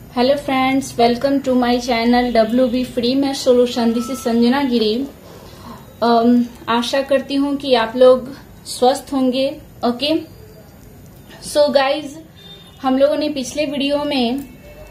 Hello friends, welcome to my channel WB free math solution. This is Sanjana Giri. आशा करती हूँ कि आप लोग स्वस्थ होंगे। ओके, सो गाइज, हम लोगों ने पिछले वीडियो में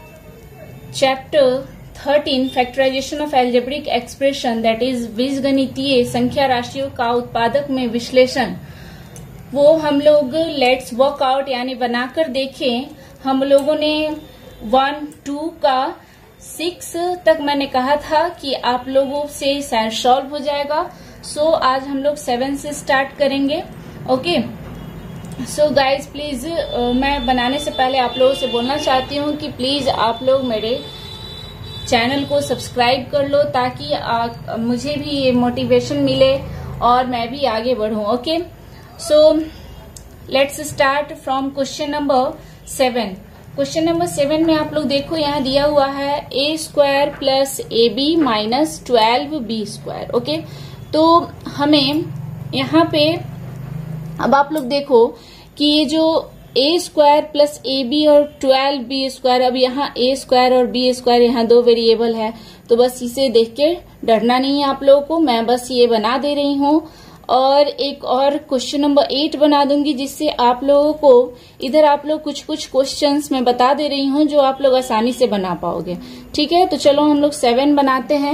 chapter 13 factorisation of algebraic expression that is बीजगणितीय संख्या राशियों का उत्पादक में विश्लेषण, वो हम लोग लेट्स वर्क आउट यानी बनाकर देखें। हम लोगों ने 1, 2 का 6 तक मैंने कहा था कि आप लोगों से सॉल्व हो जाएगा। सो आज हम लोग 7 से स्टार्ट करेंगे। ओके, सो गाइज प्लीज, मैं बनाने से पहले आप लोगों से बोलना चाहती हूँ कि प्लीज आप लोग मेरे चैनल को सब्सक्राइब कर लो ताकि मुझे भी ये मोटिवेशन मिले और मैं भी आगे बढ़ूं। Okay, so let's start from question number 7। Question number 7 में आप लोग देखो, यहाँ दिया हुआ है a² plus AB minus 12b²। Okay, तो हमें यहाँ पे अब आप लोग देखो कि ये जो a² प्लस AB और 12b², अब यहाँ a² और b² यहाँ दो वेरिएबल है, तो बस इसे देख के डरना नहीं है आप लोगों को। मैं बस ये बना दे रही हूँ और एक और क्वेश्चन नंबर 8 बना दूंगी, जिससे आप लोगों को इधर आप लोग कुछ क्वेश्चंस मैं बता दे रही हूँ जो आप लोग आसानी से बना पाओगे। ठीक है, तो चलो हम लोग 7 बनाते हैं।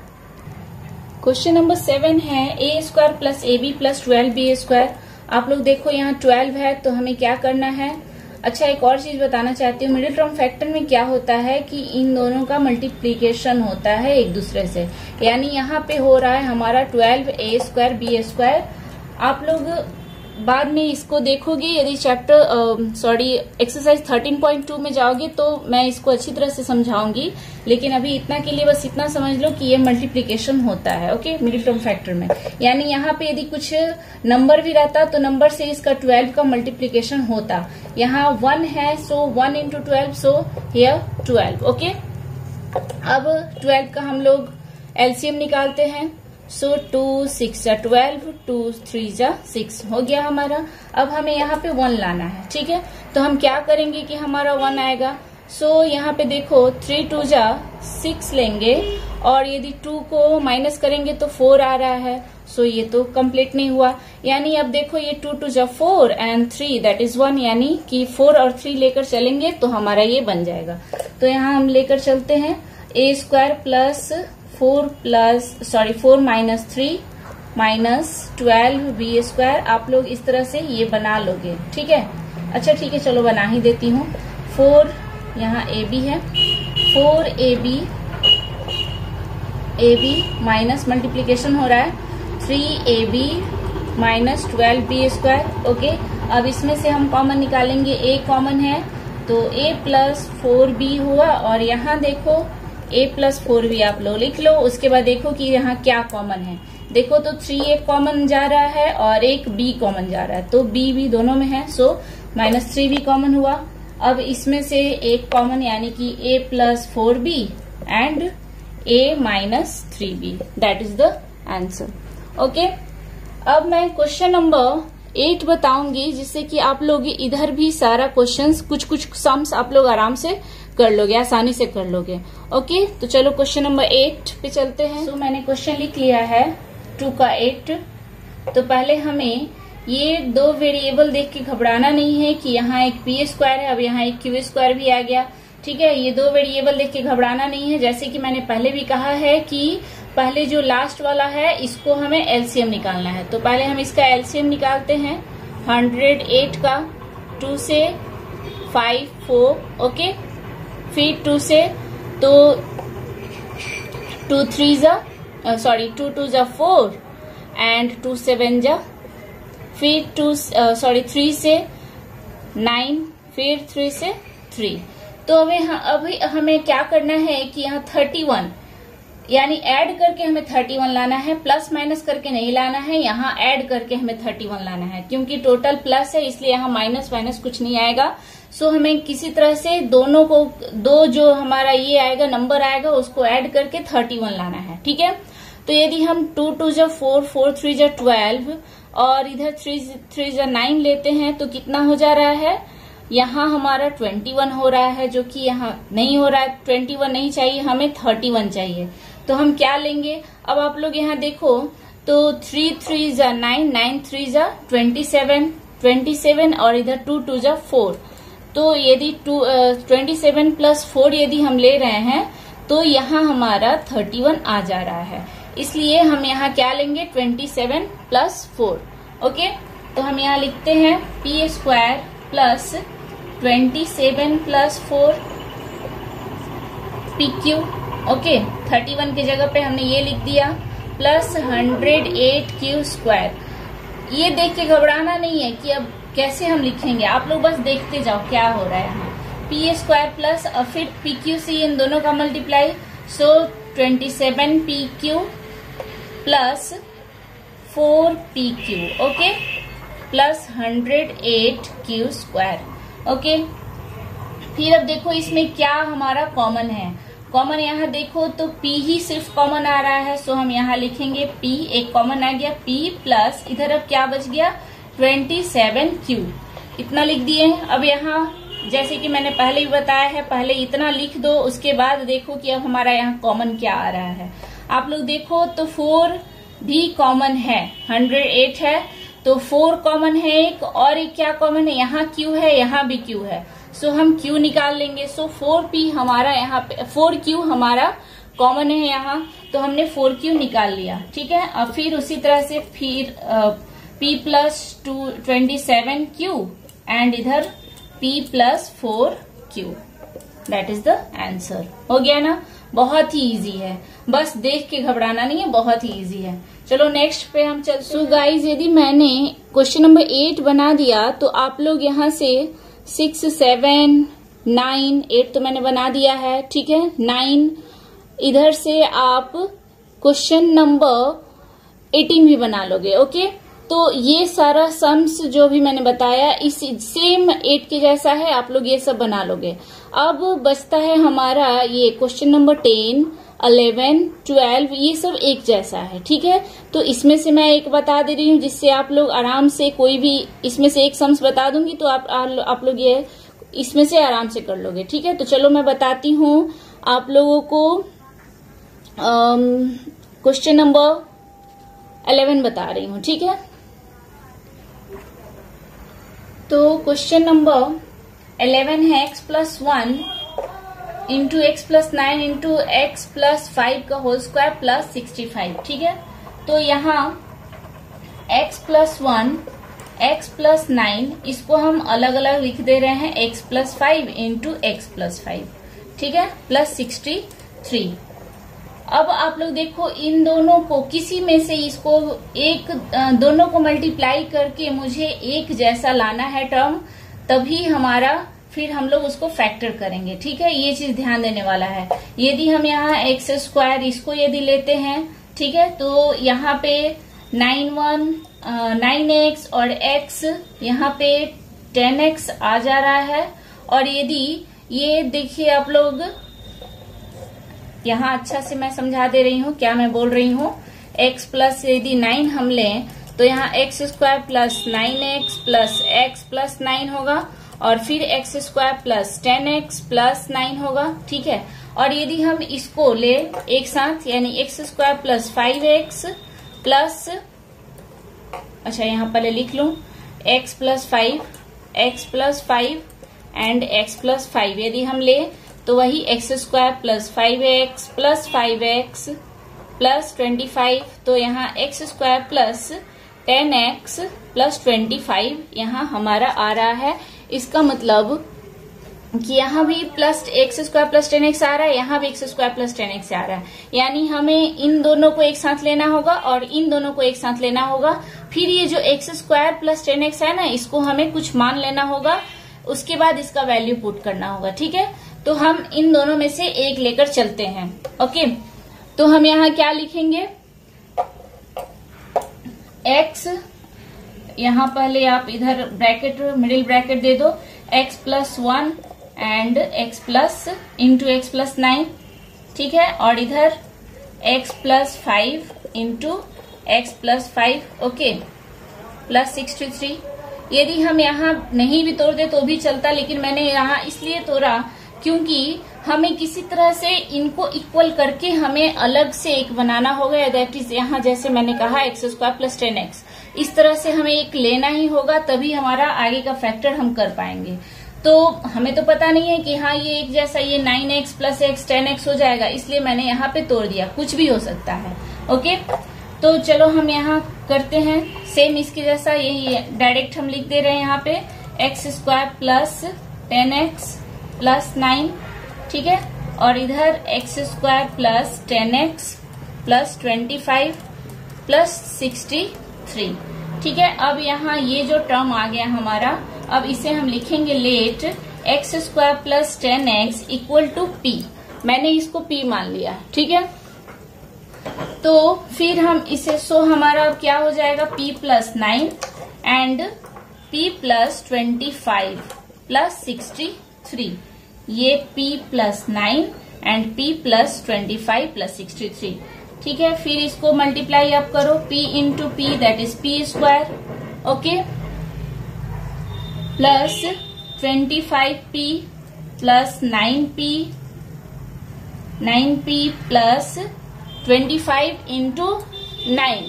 क्वेश्चन नंबर 7 है a² plus AB plus 12b²। आप लोग देखो यहाँ 12 है, तो हमें क्या करना है। अच्छा, एक और चीज बताना चाहती हूँ, मिडिल टर्म फैक्टर में क्या होता है कि इन दोनों का मल्टीप्लीकेशन होता है एक दूसरे से, यानी यहाँ पे हो रहा है हमारा 12a² b²। आप लोग बाद में इसको देखोगे, यदि एक्सरसाइज 13.2 में जाओगे तो मैं इसको अच्छी तरह से समझाऊंगी, लेकिन अभी इतना के लिए बस इतना समझ लो कि ये मल्टीप्लीकेशन होता है। ओके, मिडिल टर्म फैक्टर में, यानी यहाँ पे यदि कुछ नंबर भी रहता तो नंबर से इसका 12 का मल्टीप्लीकेशन होता। यहाँ 1 है, so 1 into 12, so here 12। Okay, अब 12 का हम लोग एलसीएम निकालते हैं। सो 2 6 जा 12, 2 3 जा 6 हो गया हमारा। अब हमें यहाँ पे 1 लाना है। ठीक है, तो हम क्या करेंगे कि हमारा 1 आएगा। सो यहाँ पे देखो 3 2 जा 6 लेंगे, और यदि 2 को माइनस करेंगे तो 4 आ रहा है। सो ये तो कंप्लीट नहीं हुआ, यानी अब देखो ये 2 2 जा 4 एंड 3 दैट इज 1, यानी कि 4 और 3 लेकर चलेंगे तो हमारा ये बन जाएगा। तो यहाँ हम लेकर चलते हैं a² plus 4 minus 3 minus 12b²। आप लोग इस तरह से ये बना लोगे। ठीक है, अच्छा ठीक है, चलो बना ही देती हूँ। 4 यहाँ AB है, 4AB माइनस मल्टीप्लीकेशन हो रहा है 3AB माइनस 12b²। ओके, अब इसमें से हम कॉमन निकालेंगे, a कॉमन है तो a प्लस 4b हुआ, और यहाँ देखो a प्लस 4b आप लोग लिख लो। उसके बाद देखो कि यहाँ क्या कॉमन है। देखो तो 3a कॉमन जा रहा है और एक b कॉमन जा रहा है, तो b भी दोनों में है, सो माइनस 3b कॉमन हुआ। अब इसमें से एक कॉमन, यानी कि a plus 4b and a minus 3b, that is the answer. Okay, अब मैं क्वेश्चन नंबर 8 बताऊंगी, जिससे कि आप लोग इधर भी सारा क्वेश्चंस कुछ सम्स आप लोग आराम से कर लोगे, आसानी से कर लोगे। ओके, तो चलो क्वेश्चन नंबर 8 पे चलते हैं। तो मैंने क्वेश्चन लिख लिया है 2 का 8। तो पहले हमें ये दो वेरिएबल देख के घबराना नहीं है कि यहाँ एक p² है, अब यहाँ एक q² भी आ गया। ठीक है, ये दो वेरिएबल देख के घबराना नहीं है। जैसे कि मैंने पहले भी कहा है कि पहले जो लास्ट वाला है इसको हमें एलसीएम निकालना है, तो पहले हम इसका एलसीएम निकालते हैं। 108 का 2 से 5 4, ओके, फिर 2 से तो 2 2 जा 4 एंड 2 7 जा, फिर 3 से 9, फिर 3 से 3। तो अभी हमें क्या करना है कि यहाँ 31, यानी ऐड करके हमें 31 लाना है, प्लस माइनस करके नहीं लाना है। यहाँ ऐड करके हमें 31 लाना है, क्योंकि टोटल प्लस है इसलिए यहाँ माइनस कुछ नहीं आएगा। सो हमें किसी तरह से दोनों को, दो जो हमारा ये आएगा नंबर आएगा उसको ऐड करके 31 लाना है। ठीक है, तो यदि हम 2 2 जा 4 4 3 जा 12 और इधर 3 3 जा 9 लेते हैं तो कितना हो जा रहा है यहाँ हमारा 21 हो रहा है, जो कि यहाँ नहीं हो रहा है। 21 नहीं चाहिए हमें, 31 चाहिए। तो हम क्या लेंगे, अब आप लोग यहाँ देखो तो 3 3 जा 9, 9 3 जा 27, 27 और इधर 2 2 जा 4। तो यदि 27 प्लस 4 यदि हम ले रहे हैं तो यहाँ हमारा 31 आ जा रहा है। इसलिए हम यहाँ क्या लेंगे, 27 प्लस 4। ओके, तो हम यहाँ लिखते हैं P square plus 27 plus 4 P Q. Okay, 31 की जगह पे हमने ये लिख दिया प्लस 108 क्यू स्क्वायर। ये देख के घबराना नहीं है कि अब कैसे हम लिखेंगे, आप लोग बस देखते जाओ क्या हो रहा है यहाँ। पी स्क्वायर प्लस फिर पी क्यू से इन दोनों का multiply, so 27 P Q plus 4 P Q. Okay, plus 108 Q square. Okay, फिर अब देखो इसमें क्या हमारा कॉमन है। कॉमन यहाँ देखो तो P ही सिर्फ कॉमन आ रहा है, सो हम यहाँ लिखेंगे P, एक कॉमन आ गया P प्लस इधर अब क्या बच गया 27Q, इतना लिख दिए। अब यहाँ जैसे कि मैंने पहले ही बताया है, पहले इतना लिख दो, उसके बाद देखो कि अब हमारा यहाँ कॉमन क्या आ रहा है। आप लोग देखो तो 4 भी कॉमन है, 108 है तो 4 कॉमन है एक, और एक क्या कॉमन है, यहाँ Q है, यहाँ भी Q है, सो हम Q निकाल लेंगे। सो 4P हमारा यहाँ पे 4Q हमारा कॉमन है यहाँ, तो हमने 4Q निकाल लिया। ठीक है, अब फिर उसी तरह से फिर P प्लस 27Q एंड इधर P plus 4Q, that is the answer. हो गया ना, बहुत ही इजी है, बस देख के घबराना नहीं है, बहुत ही इजी है। चलो नेक्स्ट पे हम चलते। सो गाइज, यदि मैंने क्वेश्चन नंबर 8 बना दिया तो आप लोग यहाँ से 6 7 9 8 तो मैंने बना दिया है। ठीक है, 9 इधर से आप क्वेश्चन नंबर 18 भी बना लोगे। ओके, तो ये सारा सम्स जो भी मैंने बताया इस सेम 8 के जैसा है, आप लोग ये सब बना लोगे। अब बचता है हमारा ये क्वेश्चन नंबर 10 11 12, ये सब एक जैसा है। ठीक है, तो इसमें से मैं एक बता दे रही हूँ जिससे आप लोग आराम से, कोई भी इसमें से एक सम्स बता दूंगी तो आप लोग ये इसमें से आराम से कर लोगे। ठीक है, तो चलो मैं बताती हूँ आप लोगों को। क्वेश्चन नंबर 11 बता रही हूँ। ठीक है, तो क्वेश्चन नंबर 11 है x plus 1 into x plus 9 into x plus 5 का होल स्क्वायर प्लस 65। ठीक है, तो यहाँ x प्लस 1 x प्लस 9 इसको हम अलग अलग लिख दे रहे हैं, x plus 5 into x plus 5। ठीक है, प्लस 63। अब आप लोग देखो इन दोनों को किसी में से इसको एक दोनों को मल्टीप्लाई करके मुझे एक जैसा लाना है टर्म, तभी हमारा फिर हम लोग उसको फैक्टर करेंगे। ठीक है, ये चीज ध्यान देने वाला है। यदि हम यहाँ एक्स स्क्वायर इसको यदि लेते हैं, ठीक है, तो यहाँ पे 9x और x यहाँ पे 10x आ जा रहा है। और यदि ये देखिए आप लोग यहाँ अच्छा से मैं समझा दे रही हूँ क्या मैं बोल रही हूँ। x प्लस यदि 9 हम लें तो यहाँ x square plus 9x plus x plus 9 होगा, और फिर x square plus 10x plus 9 होगा। ठीक है, और यदि हम इसको ले एक साथ यानी x square plus 5x plus, अच्छा यहाँ पहले लिख लूं, x plus 5 and x plus 5 यदि हम ले तो वही x square plus 5x plus 5x plus 25, तो यहाँ x square plus 10x plus 25 यहाँ हमारा आ रहा है। इसका मतलब कि यहाँ भी plus x square plus 10x आ रहा है, यहाँ भी एक्स स्क्वायर प्लस 10x आ रहा है, यानी हमें इन दोनों को एक साथ लेना होगा और इन दोनों को एक साथ लेना होगा। फिर ये जो एक्स स्क्वायर प्लस 10x है ना, इसको हमें कुछ मान लेना होगा, उसके बाद इसका वैल्यू पुट करना होगा। ठीक है, तो हम इन दोनों में से एक लेकर चलते हैं। ओके, तो हम यहाँ क्या लिखेंगे, x, यहाँ पहले आप इधर ब्रैकेट मिडिल ब्रैकेट दे दो, x plus 1 and x plus into x plus 9। ठीक है, और इधर x plus 5 into x plus 5, okay, plus 63। यदि हम यहाँ नहीं भी तोड़ दे तो भी चलता, लेकिन मैंने यहाँ इसलिए तोड़ा क्योंकि हमें किसी तरह से इनको इक्वल करके हमें अलग से एक बनाना होगा। दैट इज यहाँ जैसे मैंने कहा x² + 10x, इस तरह से हमें एक लेना ही होगा, तभी हमारा आगे का फैक्टर हम कर पाएंगे। तो हमें तो पता नहीं है कि हाँ ये एक जैसा ये 9x + x 10x हो जाएगा, इसलिए मैंने यहाँ पे तोड़ दिया, कुछ भी हो सकता है। ओके, तो चलो हम यहाँ करते हैं सेम इसके जैसा, यही डायरेक्ट हम लिख दे रहे हैं यहाँ पे x² + 10x + 9, ठीक है, और इधर x² + 10x + 25 + 63, ठीक है। अब यहाँ ये जो टर्म आ गया हमारा, अब इसे हम लिखेंगे लेट x² + 10x = p। मैंने इसको p मान लिया, ठीक है। तो फिर हम इसे हमारा अब क्या हो जाएगा, p + 9 एंड p + 25 + 63, ये p + 9 एंड p + 25 + 63, ठीक है। फिर इसको मल्टीप्लाई आप करो, p × p that is p², okay, plus 25p + 9p plus 25 × 9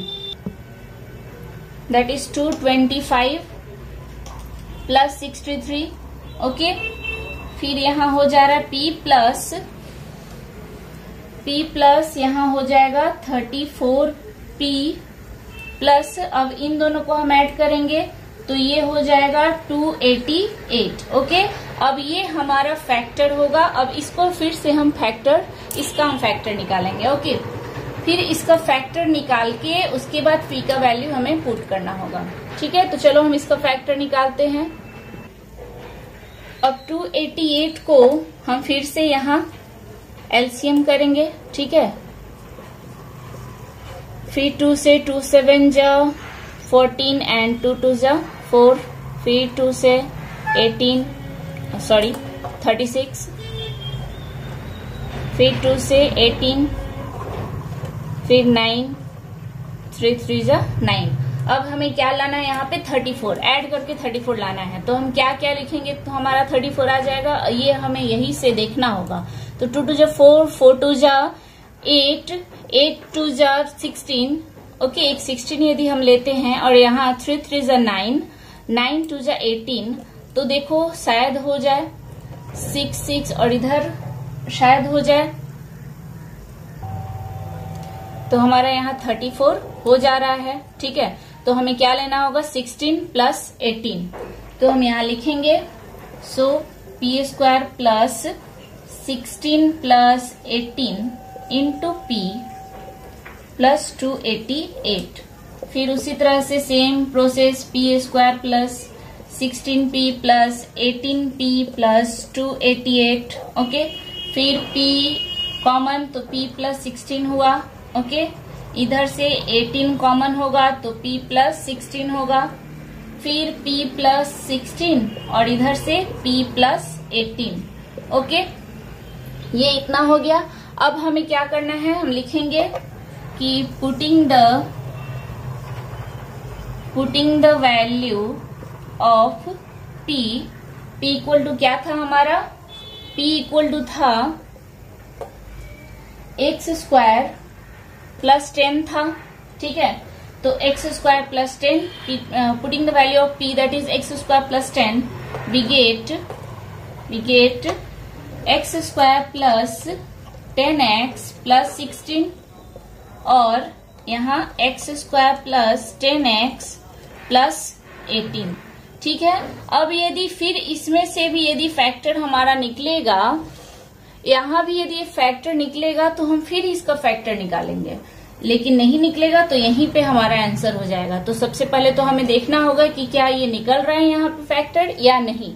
that is 225 + 63, okay. फिर यहाँ हो जा रहा है p प्लस यहाँ हो जाएगा 34p प्लस, अब इन दोनों को हम ऐड करेंगे तो ये हो जाएगा 288, ओके। अब ये हमारा फैक्टर होगा। अब इसको फिर से हम इसका हम फैक्टर निकालेंगे, ओके। फिर इसका फैक्टर निकाल के उसके बाद p का वैल्यू हमें पुट करना होगा, ठीक है। तो चलो हम इसका फैक्टर निकालते हैं। अब 288 को हम फिर से यहाँ एलसीएम करेंगे, ठीक है। फिर 2 से 2 7 जा 14 एंड 2 2 जा 4, फिर 2 से 36, फिर 2 से 18, फिर 9, 3 3 जा 9। अब हमें क्या लाना है यहाँ पे 34, ऐड करके 34 लाना है। तो हम क्या क्या लिखेंगे तो हमारा 34 आ जाएगा, ये हमें यही से देखना होगा। तो 2 2 जा 4, 4 2 जा 8, 8 2 जा 16, ओके। एक 16 यदि हम लेते हैं और यहाँ 3 3 जा 9, 9 2 जा 18, तो देखो शायद हो जाए 6 6 और इधर शायद हो जाए, तो हमारा यहाँ 34 हो जा रहा है, ठीक है। तो हमें क्या लेना होगा 16 + 18, तो हम यहाँ लिखेंगे p² + 16 + 18 × p + 288। फिर उसी तरह से same process p² + 16p + 18p + 288, okay. फिर p कॉमन तो p + 16 हुआ, ओके। इधर से 18 कॉमन होगा तो p + 16 होगा, फिर p + 16 और इधर से p + 18, ओके। ये इतना हो गया। अब हमें क्या करना है, हम लिखेंगे कि putting the value of p = क्या था हमारा, p = था x² + 10 था, ठीक है। तो x² + 10, putting the value of p that is x² + 10, we get x² + 10x + 16 और यहाँ x² + 10x + 18, ठीक है। अब यदि फिर इसमें से भी यदि फैक्टर हमारा निकलेगा, यहाँ भी यदि फैक्टर निकलेगा तो हम फिर इसका फैक्टर निकालेंगे, लेकिन नहीं निकलेगा तो यहीं पे हमारा आंसर हो जाएगा। तो सबसे पहले तो हमें देखना होगा कि क्या ये निकल रहा है यहाँ पे फैक्टर या नहीं।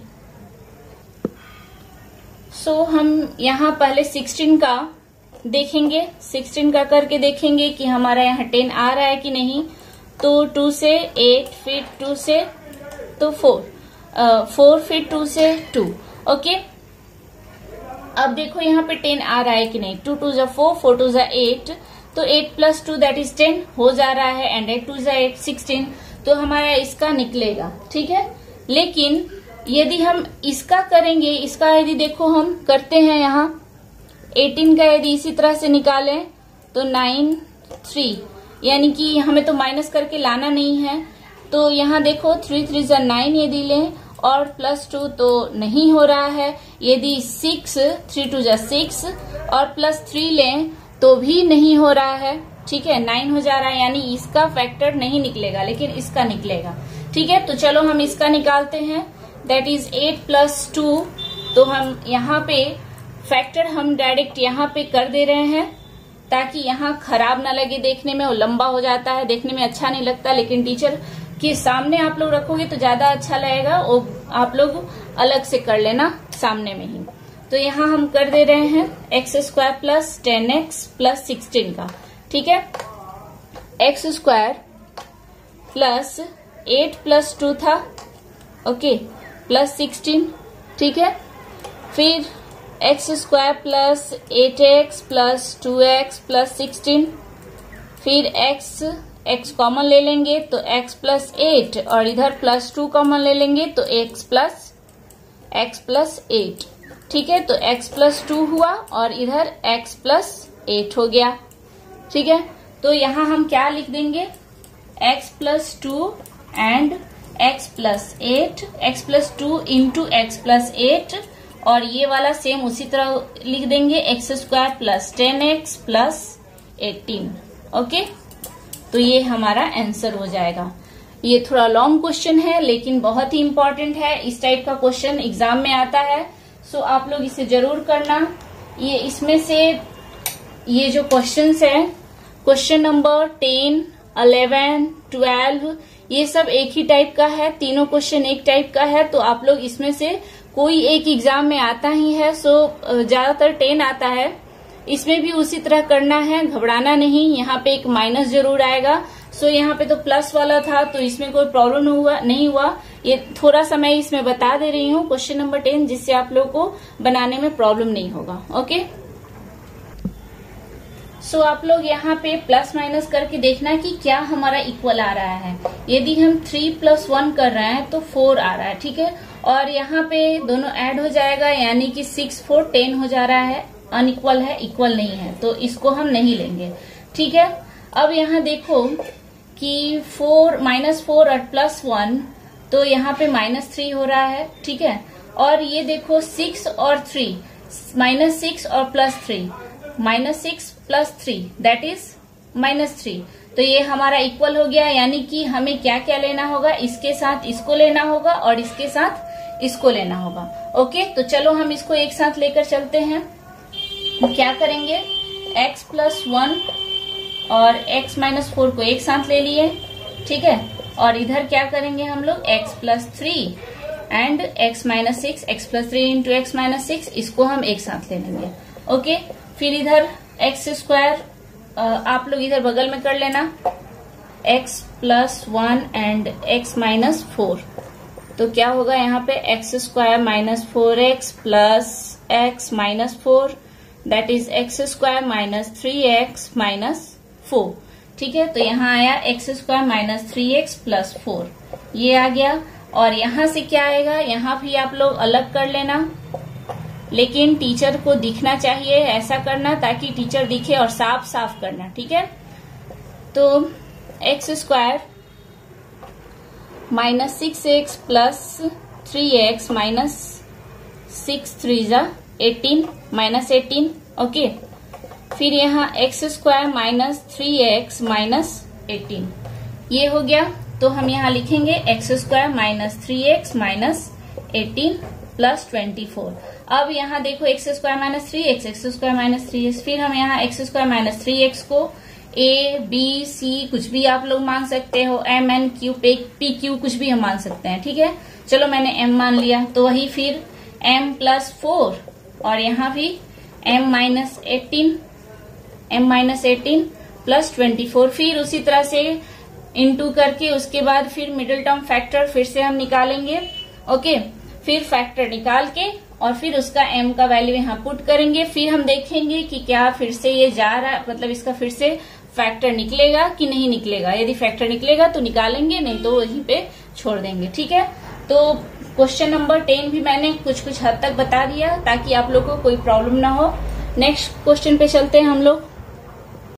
हम यहाँ पहले 16 का देखेंगे, 16 का करके देखेंगे कि हमारा यहाँ 10 आ रहा है कि नहीं। तो 2 से 8, फिर 2 से तो 4, फिर 2 से 2, ओके। अब देखो यहाँ पे 10 आ रहा है कि नहीं। 2 2 जा 4, 4 2 जा 8, तो 8 + 2 दैट इज 10 हो जा रहा है, एंड 8 2 जा 8 16। तो हमारा इसका निकलेगा, ठीक है। लेकिन यदि हम इसका करेंगे, इसका यदि देखो हम करते हैं यहाँ 18 का यदि इसी तरह से निकालें तो 9 3, यानी कि हमें तो माइनस करके लाना नहीं है। तो यहाँ देखो 3 3 जा 9 यदि लें और +2 तो नहीं हो रहा है। यदि 6 3 2 जा 6 और +3 लें तो भी नहीं हो रहा है, ठीक है, 9 हो जा रहा है, यानी इसका फैक्टर नहीं निकलेगा लेकिन इसका निकलेगा, ठीक है। तो चलो हम इसका निकालते हैं, दैट इज 8 + 2। तो हम यहाँ पे फैक्टर हम डायरेक्ट यहाँ पे कर दे रहे हैं ताकि यहाँ खराब ना लगे देखने में, वो लंबा हो जाता है, देखने में अच्छा नहीं लगता, लेकिन टीचर के सामने आप लोग रखोगे तो ज्यादा अच्छा लगेगा, वो आप लोग अलग से कर लेना सामने में ही। तो यहाँ हम कर दे रहे हैं x² + 10x + 16 का, ठीक है। x² + 8 + 2 था, ओके, +16, ठीक है। फिर x² + 8x + 2x + 16, फिर x कॉमन ले लेंगे तो x + 8 और इधर +2 कॉमन ले लेंगे तो x + 8, ठीक है। तो x + 2 हुआ और इधर x + 8 हो गया, ठीक है। तो यहाँ हम क्या लिख देंगे, x + 2 and x + 8, x + 2 × x + 8, और ये वाला सेम उसी तरह लिख देंगे x² + 10x + 18, ओके। तो ये हमारा आंसर हो जाएगा। ये थोड़ा लॉन्ग क्वेश्चन है लेकिन बहुत ही इंपॉर्टेंट है, इस टाइप का क्वेश्चन एग्जाम में आता है, सो आप लोग इसे जरूर करना। ये इसमें से ये जो क्वेश्चंस है, क्वेश्चन नंबर 10, 11, 12, ये सब एक ही टाइप का है, तीनों क्वेश्चन एक टाइप का है। तो आप लोग इसमें से कोई एक एग्जाम में आता ही है, सो ज्यादातर 10 आता है, इसमें भी उसी तरह करना है, घबराना नहीं। यहाँ पे एक माइनस जरूर आएगा, सो यहाँ पे तो प्लस वाला था तो इसमें कोई प्रॉब्लम नहीं हुआ। ये थोड़ा सा मैं इसमें बता दे रही हूँ क्वेश्चन नंबर 10, जिससे आप लोग को बनाने में प्रॉब्लम नहीं होगा, ओके। सो आप लोग यहाँ पे प्लस माइनस करके देखना कि क्या हमारा इक्वल आ रहा है। यदि हम 3 + 1 कर रहे हैं तो 4 आ रहा है, ठीक है, और यहाँ पे दोनों ऐड हो जाएगा, यानी कि 6 4 10 हो जा रहा है, अनइक्वल है, इक्वल नहीं है, तो इसको हम नहीं लेंगे, ठीक है। अब यहाँ देखो कि -4 और +1, तो यहाँ पे -3 हो रहा है, ठीक है। और ये देखो 6 और 3, -6 और +3, -6 + 3 दैट इज -3, तो ये हमारा इक्वल हो गया। यानी कि हमें क्या क्या लेना होगा, इसके साथ इसको लेना होगा और इसके साथ इसको लेना होगा, ओके। तो चलो हम इसको एक साथ लेकर चलते हैं। क्या करेंगे, x + 1 और x - 4 को एक साथ ले लिए, ठीक है, और इधर क्या करेंगे हम लोग, x + 3 and x - 6, x + 3 × x - 6, इसको हम एक साथ ले लेंगे, ओके। फिर इधर x² आप लोग इधर बगल में कर लेना, x + 1 एंड x - 4, तो क्या होगा यहाँ पे x² - 4x + x - 4, that is x² - 3x - 4, ठीक है। तो यहाँ आया x² - 3x + 4, ये आ गया। और यहाँ से क्या आएगा, यहाँ भी आप लोग अलग कर लेना, लेकिन टीचर को दिखना चाहिए, ऐसा करना ताकि टीचर दिखे, और साफ साफ करना, ठीक है। तो x² - 6x + 3x - 6 3 जा 18 -18, ओके। फिर यहाँ x² - 3x - 18, ये हो गया। तो हम यहाँ लिखेंगे x² - 3x - 18 + 24। अब यहाँ देखो x² - 3x, x² - 3x, फिर हम यहाँ x² - 3x को a b c कुछ भी आप लोग मान सकते हो, m n q p q कुछ भी हम मान सकते हैं, ठीक है। चलो मैंने m मान लिया, तो वही फिर m + 4 और यहाँ भी m - 18 + 24, फिर उसी तरह से इंटू करके उसके बाद फिर मिडिल टर्म फैक्टर फिर से हम निकालेंगे, ओके। फिर फैक्टर निकाल के और फिर उसका m का वैल्यू यहाँ पुट करेंगे। फिर हम देखेंगे कि क्या फिर से ये जा रहा है, मतलब इसका फिर से फैक्टर निकलेगा कि नहीं निकलेगा। यदि फैक्टर निकलेगा तो निकालेंगे, नहीं तो वहीं पे छोड़ देंगे। ठीक है, तो क्वेश्चन नंबर 10 भी मैंने कुछ हद तक बता दिया ताकि आप लोगों को कोई प्रॉब्लम ना हो। नेक्स्ट क्वेश्चन पे चलते हैं हम लोग।